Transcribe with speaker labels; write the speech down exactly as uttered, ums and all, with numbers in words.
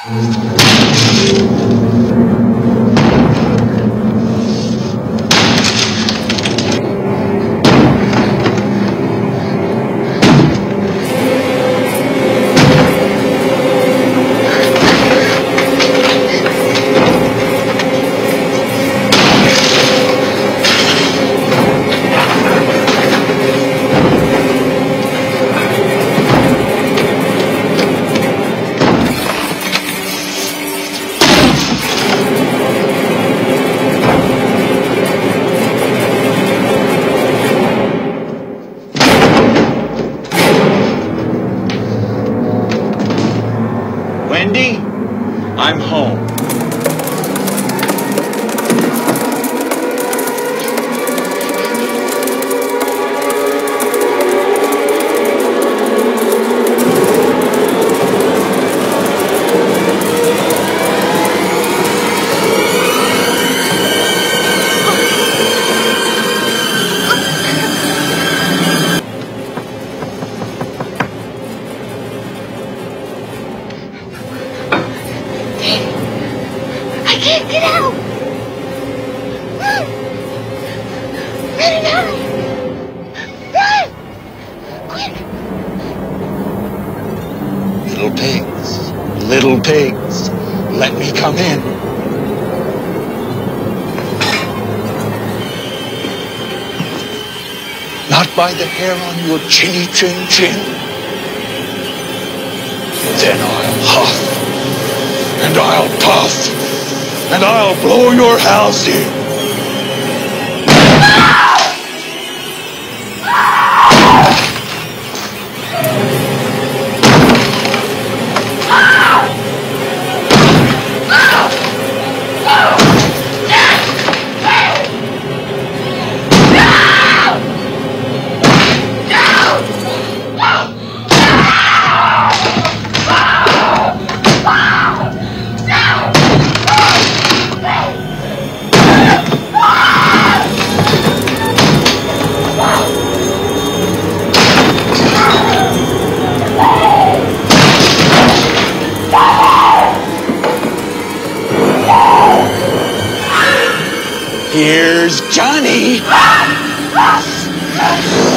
Speaker 1: Wendy, I'm home.
Speaker 2: I can't get out! Run! Run and hide! Run! Quick!
Speaker 1: Little pigs, little pigs, let me come in. Not by the hair on your chinny chin chin. Then I'll huff. And I'll puff, and I'll blow your house in. Here's Johnny.